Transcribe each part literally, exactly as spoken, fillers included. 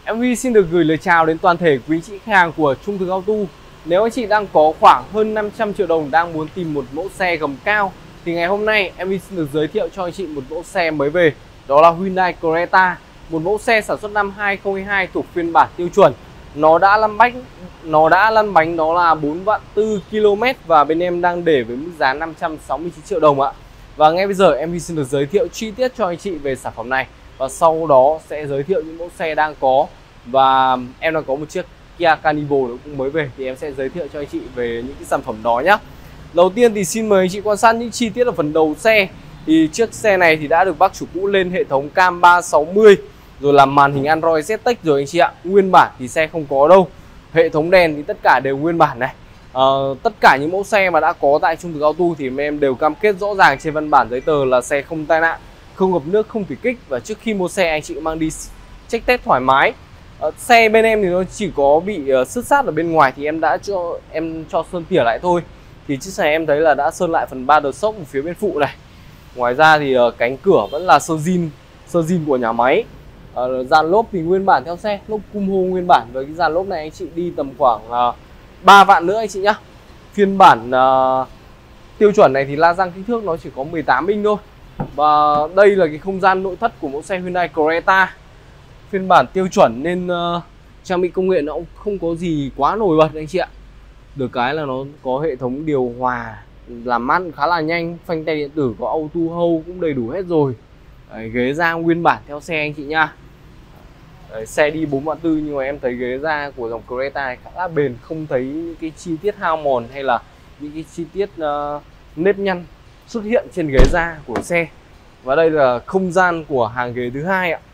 em vê xin được gửi lời chào đến toàn thể quý chị khách hàng của Trung Thực Auto. Nếu anh chị đang có khoảng hơn năm trăm triệu đồng đang muốn tìm một mẫu xe gầm cao thì ngày hôm nay em vê xin được giới thiệu cho anh chị một mẫu xe mới về. Đó là Hyundai Creta, một mẫu xe sản xuất năm hai không hai hai thuộc phiên bản tiêu chuẩn. Nó đã lăn bánh, nó đã lăn bánh đó là bốn vạn tư ki lô mét và bên em đang để với mức giá năm trăm sáu mươi chín triệu đồng ạ. Và ngay bây giờ em vê xin được giới thiệu chi tiết cho anh chị về sản phẩm này và sau đó sẽ giới thiệu những mẫu xe đang có. Và em đang có một chiếc Kia Carnival nó cũng mới về thì em sẽ giới thiệu cho anh chị về những cái sản phẩm đó nhé. Đầu tiên thì xin mời anh chị quan sát những chi tiết ở phần đầu xe. Thì chiếc xe này thì đã được bác chủ cũ lên hệ thống cam ba sáu mươi, rồi là màn hình Android Z Tech rồi anh chị ạ. Nguyên bản thì xe không có đâu. Hệ thống đèn thì tất cả đều nguyên bản này. à, Tất cả những mẫu xe mà đã có tại Trung Thực Auto thì em đều cam kết rõ ràng trên văn bản giấy tờ là xe không tai nạn, không ngập nước, không thủy kích. Và trước khi mua xe anh chị mang đi check test thoải mái. Uh, xe bên em thì nó chỉ có bị uh, xước sát ở bên ngoài thì em đã cho em cho sơn tỉa lại thôi. Thì chiếc xe em thấy là đã sơn lại phần ba đợt sốc ở phía bên phụ này. Ngoài ra thì uh, cánh cửa vẫn là sơn zin, sơn zin của nhà máy. Uh, dàn lốp thì nguyên bản theo xe, lốp Kumho nguyên bản. Với cái dàn lốp này anh chị đi tầm khoảng uh, ba vạn nữa anh chị nhá. Phiên bản uh, tiêu chuẩn này thì la răng kích thước nó chỉ có mười tám inch thôi. Và đây là cái không gian nội thất của mẫu xe Hyundai Creta. Phiên bản tiêu chuẩn nên uh, trang bị công nghệ nó cũng không có gì quá nổi bật anh chị ạ. Được cái là nó có hệ thống điều hòa làm mát khá là nhanh, phanh tay điện tử có auto hold cũng đầy đủ hết rồi. Đấy, ghế da nguyên bản theo xe anh chị nha. Đấy, xe đi bốn vạn tư nhưng mà em thấy ghế da của dòng Creta này khá là bền, không thấy những cái chi tiết hao mòn hay là những cái chi tiết uh, nếp nhăn xuất hiện trên ghế da của xe. Và đây là không gian của hàng ghế thứ hai ạ.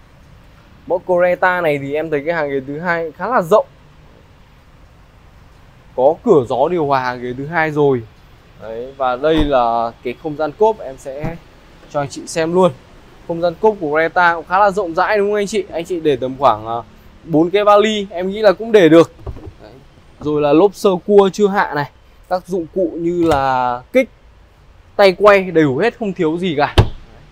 Mẫu Creta này thì em thấy cái hàng ghế thứ hai khá là rộng, có cửa gió điều hòa hàng ghế thứ hai rồi. Đấy, và đây là cái không gian cốp, em sẽ cho anh chị xem luôn. Không gian cốp của Creta cũng khá là rộng rãi đúng không anh chị? Anh chị để tầm khoảng bốn cái vali em nghĩ là cũng để được. Đấy. Rồi là lốp sơ cua chưa hạ này, các dụng cụ như là kích, tay quay đầy đủ hết, không thiếu gì cả.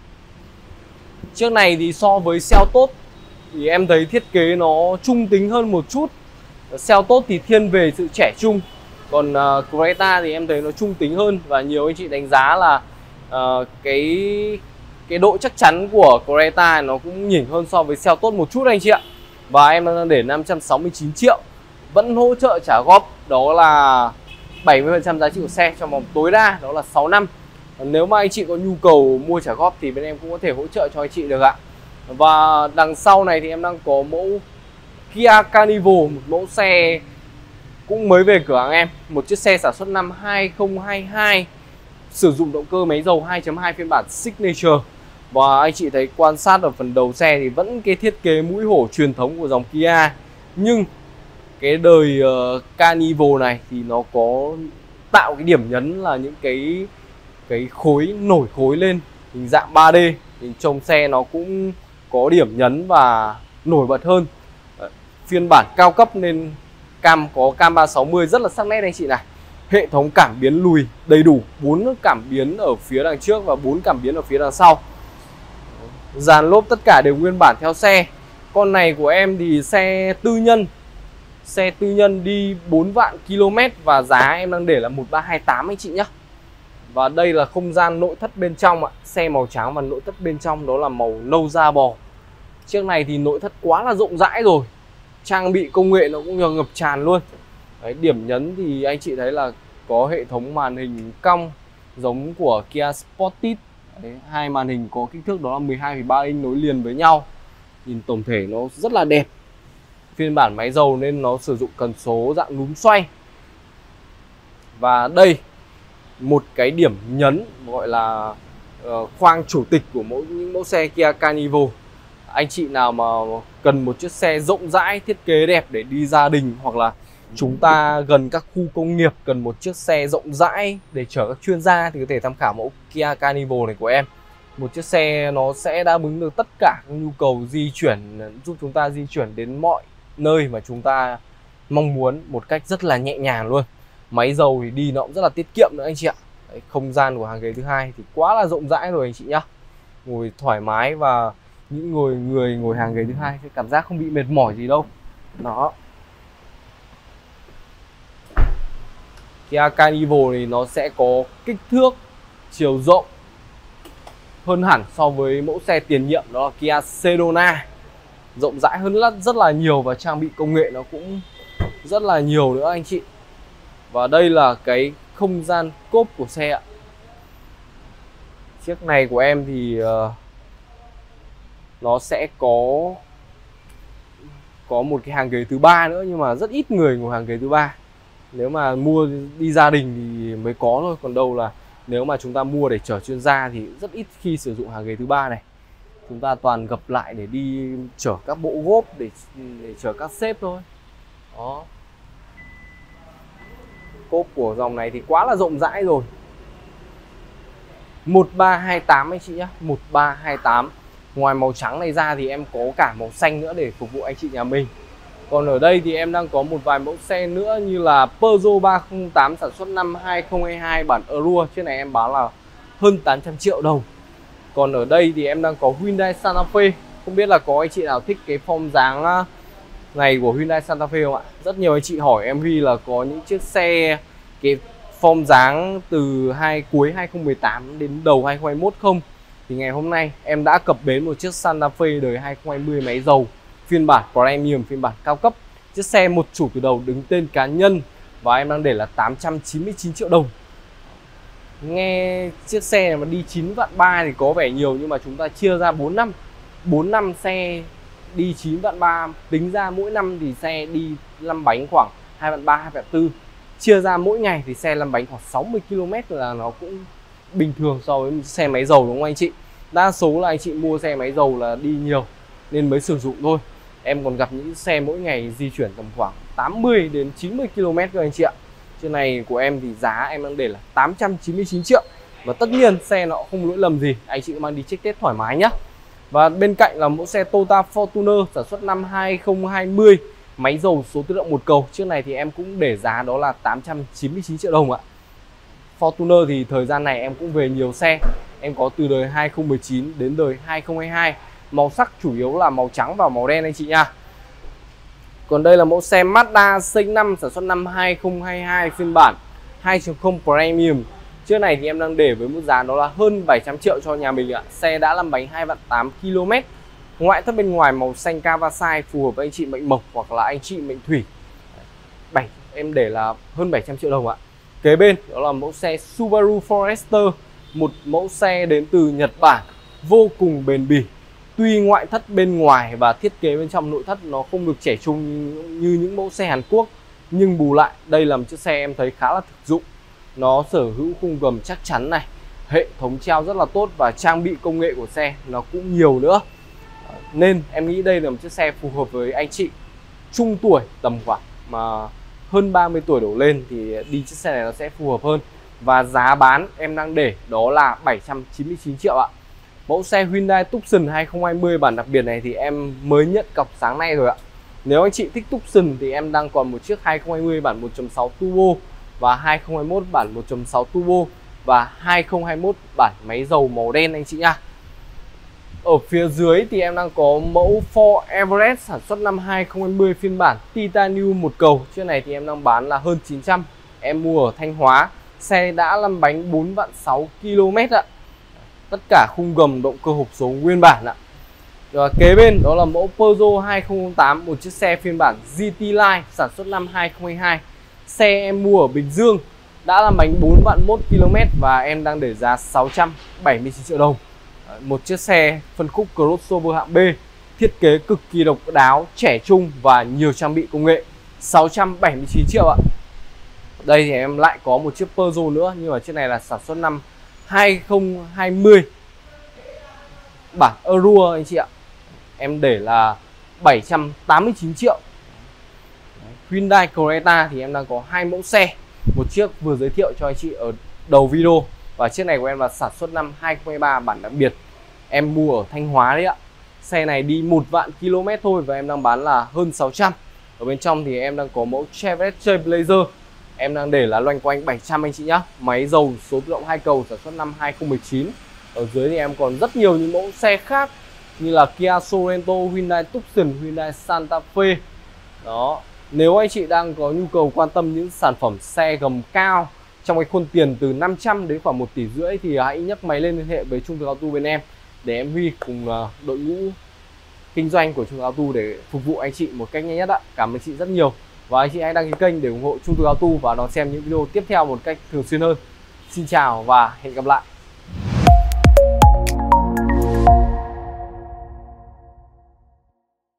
Chiếc này thì so với Seltos thì em thấy thiết kế nó trung tính hơn một chút. Seltos thì thiên về sự trẻ trung, còn uh, Creta thì em thấy nó trung tính hơn. Và nhiều anh chị đánh giá là uh, cái cái độ chắc chắn của Creta nó cũng nhỉnh hơn so với Seltos một chút anh chị ạ. Và em đang để năm trăm sáu mươi chín triệu, vẫn hỗ trợ trả góp đó là bảy mươi phần trăm giá trị của xe trong vòng tối đa đó là sáu năm. Nếu mà anh chị có nhu cầu mua trả góp thì bên em cũng có thể hỗ trợ cho anh chị được ạ. Và đằng sau này thì em đang có mẫu Kia Carnival, một mẫu xe cũng mới về cửa hàng em. Một chiếc xe sản xuất năm hai không hai hai, sử dụng động cơ máy dầu hai chấm hai phiên bản Signature. Và anh chị thấy quan sát ở phần đầu xe thì vẫn cái thiết kế mũi hổ truyền thống của dòng Kia. Nhưng cái đời uh, Carnival này thì nó có tạo cái điểm nhấn là những cái cái khối nổi khối lên hình dạng ba D. Thì trông xe nó cũng có điểm nhấn và nổi bật hơn. Đấy, phiên bản cao cấp nên cam có cam ba sáu mươi rất là sắc nét anh chị này. Hệ thống cảm biến lùi đầy đủ, bốn cảm biến ở phía đằng trước và bốn cảm biến ở phía đằng sau. Dàn lốp tất cả đều nguyên bản theo xe. Con này của em thì xe tư nhân. Xe tư nhân đi bốn vạn ki lô mét và giá em đang để là một ba hai tám anh chị nhé. Và đây là không gian nội thất bên trong ạ. Xe màu trắng và nội thất bên trong đó là màu nâu da bò. Chiếc này thì nội thất quá là rộng rãi rồi. Trang bị công nghệ nó cũng ngập tràn luôn. Đấy, điểm nhấn thì anh chị thấy là có hệ thống màn hình cong giống của Kia Sportage. Đấy, hai màn hình có kích thước đó là mười hai phẩy ba inch nối liền với nhau. Nhìn tổng thể nó rất là đẹp. Phiên bản máy dầu nên nó sử dụng cần số dạng núm xoay. Và đây một cái điểm nhấn gọi là uh, khoang chủ tịch của mỗi những mẫu xe Kia Carnival. Anh chị nào mà cần một chiếc xe rộng rãi, thiết kế đẹp để đi gia đình, hoặc là chúng ta gần các khu công nghiệp cần một chiếc xe rộng rãi để chở các chuyên gia thì có thể tham khảo mẫu Kia Carnival này của em. Một chiếc xe nó sẽ đáp ứng được tất cả các nhu cầu di chuyển, giúp chúng ta di chuyển đến mọi nơi mà chúng ta mong muốn một cách rất là nhẹ nhàng luôn. Máy dầu thì đi nó cũng rất là tiết kiệm nữa anh chị ạ. Đấy, không gian của hàng ghế thứ hai thì quá là rộng rãi rồi anh chị nhá. Ngồi thoải mái và những người người ngồi hàng ghế thứ hai sẽ cảm giác không bị mệt mỏi gì đâu. Đó. Kia Carnival thì nó sẽ có kích thước, chiều rộng hơn hẳn so với mẫu xe tiền nhiệm đó là Kia Sedona. Rộng rãi hơn rất, rất là nhiều và trang bị công nghệ nó cũng rất là nhiều nữa anh chị. Và đây là cái không gian cốp của xe ạ. Chiếc này của em thì uh, nó sẽ có có một cái hàng ghế thứ ba nữa, nhưng mà rất ít người ngồi hàng ghế thứ ba. Nếu mà mua đi gia đình thì mới có thôi, còn đâu là nếu mà chúng ta mua để chở chuyên gia thì rất ít khi sử dụng hàng ghế thứ ba này. Chúng ta toàn gập lại để đi chở các bộ gốp, để, để chở các sếp thôi. Đó. Cốp của dòng này thì quá là rộng rãi rồi. Một ba hai tám anh chị nhé, một ba hai tám. Ngoài màu trắng này ra thì em có cả màu xanh nữa để phục vụ anh chị nhà mình. Còn ở đây thì em đang có một vài mẫu xe nữa như là Peugeot ba không tám sản xuất năm hai không hai hai bản Euro. Chiếc này em bán là hơn tám trăm triệu đồng. Còn ở đây thì em đang có Hyundai Santa Fe. Không biết là có anh chị nào thích cái form dáng này của Hyundai Santa Fe không ạ? Rất nhiều anh chị hỏi em Huy là có những chiếc xe cái form dáng từ hai cuối hai không một tám đến đầu hai không hai mốt không? Thì ngày hôm nay em đã cập bến một chiếc Santa Fe đời hai không hai không máy dầu, phiên bản Premium, phiên bản cao cấp. Chiếc xe một chủ từ đầu, đứng tên cá nhân, và em đang để là tám trăm chín mươi chín triệu đồng. Nghe chiếc xe này mà đi chín vạn ba thì có vẻ nhiều, nhưng mà chúng ta chia ra bốn năm bốn năm xe đi chín vạn ba, tính ra mỗi năm thì xe đi lăn bánh khoảng hai vạn ba, hai vạn tư. Chia ra mỗi ngày thì xe lăn bánh khoảng sáu mươi ki lô mét là nó cũng bình thường so với xe máy dầu, đúng không anh chị? Đa số là anh chị mua xe máy dầu là đi nhiều nên mới sử dụng thôi. Em còn gặp những xe mỗi ngày di chuyển tầm khoảng tám mươi đến chín mươi ki lô mét cơ anh chị ạ. Chiếc này của em thì giá em đang để là tám trăm chín mươi chín triệu. Và tất nhiên xe nó không lỗi lầm gì, anh chị mang đi check test thoải mái nhé. Và bên cạnh là mẫu xe Toyota Fortuner sản xuất năm hai không hai không, máy dầu số tự động một cầu. Chiếc này thì em cũng để giá đó là tám trăm chín mươi chín triệu đồng ạ. Fortuner thì thời gian này em cũng về nhiều xe. Em có từ đời hai không một chín đến đời hai không hai hai. Màu sắc chủ yếu là màu trắng và màu đen anh chị nha. Còn đây là mẫu xe Mazda xê ích năm sản xuất năm hai không hai hai, phiên bản hai chấm không Premium. Chiếc này thì em đang để với mức giá đó là hơn bảy trăm triệu cho nhà mình ạ. Xe đã lăn bánh hai vạn tám ki lô mét. Ngoại thất bên ngoài màu xanh Cavasai, phù hợp với anh chị mệnh Mộc hoặc là anh chị mệnh Thủy. bảy em để là hơn bảy trăm triệu đồng ạ. Kế bên đó là mẫu xe Subaru Forester, một mẫu xe đến từ Nhật Bản, vô cùng bền bỉ. Tuy ngoại thất bên ngoài và thiết kế bên trong nội thất nó không được trẻ trung như những mẫu xe Hàn Quốc, nhưng bù lại đây là một chiếc xe em thấy khá là thực dụng. Nó sở hữu khung gầm chắc chắn này, hệ thống treo rất là tốt và trang bị công nghệ của xe nó cũng nhiều nữa. Nên em nghĩ đây là một chiếc xe phù hợp với anh chị trung tuổi, tầm khoảng mà hơn ba mươi tuổi đổ lên thì đi chiếc xe này nó sẽ phù hợp hơn. Và giá bán em đang để đó là bảy trăm chín mươi chín triệu ạ. Mẫu xe Hyundai Tucson hai không hai không bản đặc biệt này thì em mới nhận cọc sáng nay rồi ạ. Nếu anh chị thích Tucson thì em đang còn một chiếc hai không hai không bản một chấm sáu turbo và hai không hai mốt bản một chấm sáu turbo và hai không hai mốt bản máy dầu màu đen anh chị nha. Ở phía dưới thì em đang có mẫu Ford Everest sản xuất năm hai không hai không, phiên bản Titanium một cầu. Chiếc này thì em đang bán là hơn chín trăm. Em mua ở Thanh Hóa. Xe đã lăn bánh bốn vạn sáu ki lô mét ạ. Tất cả khung gầm, động cơ hộp số nguyên bản ạ. Và kế bên đó là mẫu Peugeot hai không không tám, một chiếc xe phiên bản giê tê Line sản xuất năm hai không hai hai. Xe em mua ở Bình Dương, đã lăn bánh bốn vạn một ki lô mét và em đang để giá sáu trăm bảy mươi chín triệu đồng. Một chiếc xe phân khúc crossover hạng B, thiết kế cực kỳ độc đáo, trẻ trung và nhiều trang bị công nghệ. Sáu trăm bảy mươi chín triệu ạ. Đây thì em lại có một chiếc Peugeot nữa, nhưng mà chiếc này là sản xuất năm hai không hai không, bản Euro anh chị ạ. Em để là bảy trăm tám mươi chín triệu. Hyundai Creta thì em đang có hai mẫu xe. Một chiếc vừa giới thiệu cho anh chị ở đầu video, và chiếc này của em là sản xuất năm hai không hai ba bản đặc biệt. Em mua ở Thanh Hóa đấy ạ. Xe này đi một vạn ki lô mét thôi và em đang bán là hơn sáu trăm. Ở bên trong thì em đang có mẫu Chevrolet Trailblazer. Em đang để là loanh quanh bảy trăm anh chị nhá. Máy dầu số tự động hai cầu sản xuất năm hai không một chín. Ở dưới thì em còn rất nhiều những mẫu xe khác như là Kia Sorento, Hyundai Tucson, Hyundai Santa Fe. Đó, nếu anh chị đang có nhu cầu quan tâm những sản phẩm xe gầm cao trong cái khuôn tiền từ năm trăm đến khoảng một tỷ rưỡi thì hãy nhấc máy lên liên hệ với Trung Thực Auto bên em, để em Huy cùng đội ngũ kinh doanh của Trung Thực Auto để phục vụ anh chị một cách nhanh nhất ạ. Cảm ơn anh chị rất nhiều, và anh chị hãy đăng ký kênh để ủng hộ Trung Thực Auto và đón xem những video tiếp theo một cách thường xuyên hơn. Xin chào và hẹn gặp lại.